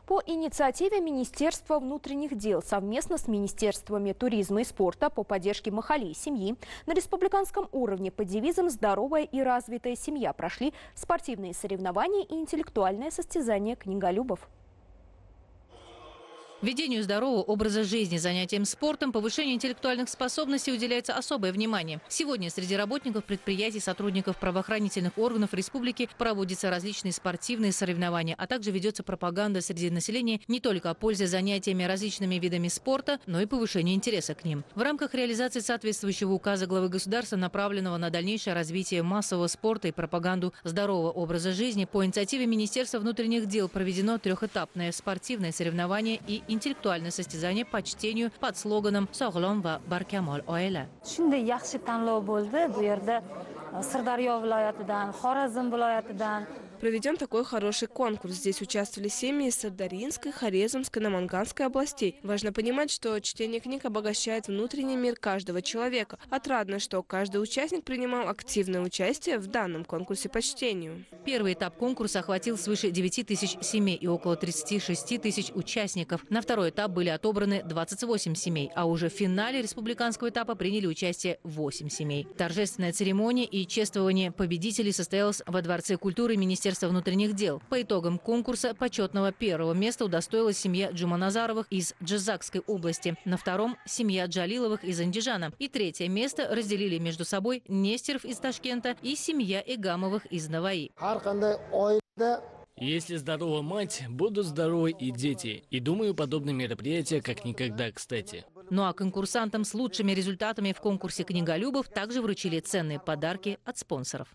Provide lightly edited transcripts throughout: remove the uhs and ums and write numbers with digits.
По инициативе Министерства внутренних дел совместно с Министерствами туризма и спорта по поддержке махалли и семьи на республиканском уровне под девизом «Здоровая и развитая семья» прошли спортивные соревнования и интеллектуальное состязание книголюбов. Ведению здорового образа жизни, занятиям спортом, повышению интеллектуальных способностей уделяется особое внимание. Сегодня среди работников предприятий, сотрудников правоохранительных органов республики проводятся различные спортивные соревнования, а также ведется пропаганда среди населения не только о пользе занятиями различными видами спорта, но и повышению интереса к ним. В рамках реализации соответствующего указа главы государства, направленного на дальнейшее развитие массового спорта и пропаганду здорового образа жизни, по инициативе Министерства внутренних дел проведено трехэтапное спортивное соревнование и интеллектуальное состязание по чтению под слоганом «Соглом ва баркамол оэля». Shunday yaxshi tanlov bo'ldi. Bu yerda Sirdaryo viloyatidan, Xorazm viloyatidan. Проведен такой хороший конкурс. Здесь участвовали семьи из Сырдарьинской, Хорезмской, Наманганской областей. Важно понимать, что чтение книг обогащает внутренний мир каждого человека. Отрадно, что каждый участник принимал активное участие в данном конкурсе по чтению. Первый этап конкурса охватил свыше 9 тысяч семей и около 36 тысяч участников. На второй этап были отобраны 28 семей, а уже в финале республиканского этапа приняли участие 8 семей. Торжественная церемония и чествование победителей состоялось во Дворце культуры Министерства внутренних дел. По итогам конкурса почетного первого места удостоилась семья Джуманазаровых из Джизакской области. На втором – семья Джалиловых из Андижана. И третье место разделили между собой Нестеров из Ташкента и семья Игамовых из Наваи. Если здорова мать, будут здоровы и дети. И думаю, подобные мероприятия как никогда кстати. Ну а конкурсантам с лучшими результатами в конкурсе книголюбов также вручили ценные подарки от спонсоров.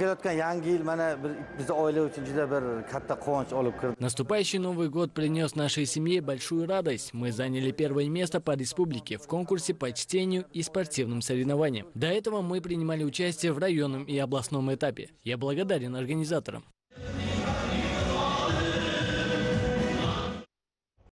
Наступающий Новый год принес нашей семье большую радость. Мы заняли первое место по республике в конкурсе по чтению и спортивным соревнованиям. До этого мы принимали участие в районном и областном этапе. Я благодарен организаторам.